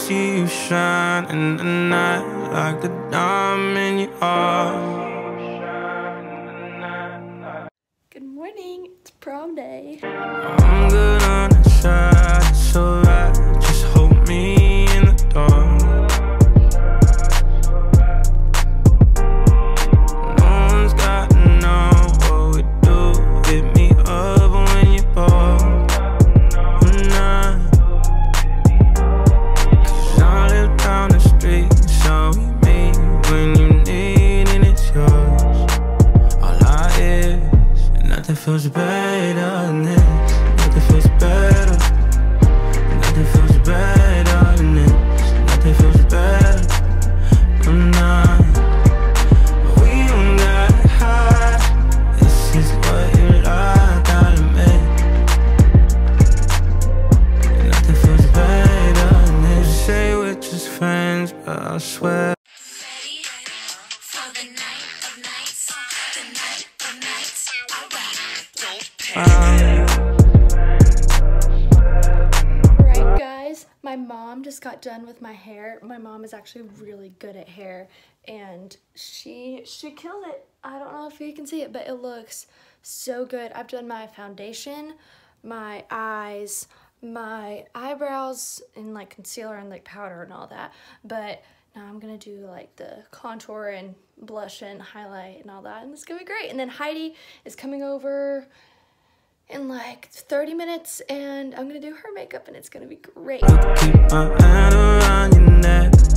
see you shine in the night like a diamond you are. Good morning, it's prom day. I'm good on the side, it's alright. Just hold me in the dark. No one's got to know what we do. Hit me up when you're bored. Cause I live down the street, so we meet when you need and it's yours. All I hear is nothing feels better than this. Nothing feels better. Nothing feels better than this. Nothing feels better. I'm not. We don't got high. This is what you like, I'll admit. Nothing feels better than this. Say we're just friends, but I swear. Ready for the night of nights, the night of nights. Alright, don't Alright guys, my mom just got done with my hair. My mom is actually really good at hair and she killed it. I don't know if you can see it, but it looks so good. I've done my foundation, my eyes, my eyebrows, and like concealer and like powder and all that. But now I'm gonna do like the contour and blush and highlight and all that, and it's gonna be great. And then Heidi is coming over in like 30 minutes and I'm gonna do her makeup and it's gonna be great. Keep my hand around your neck.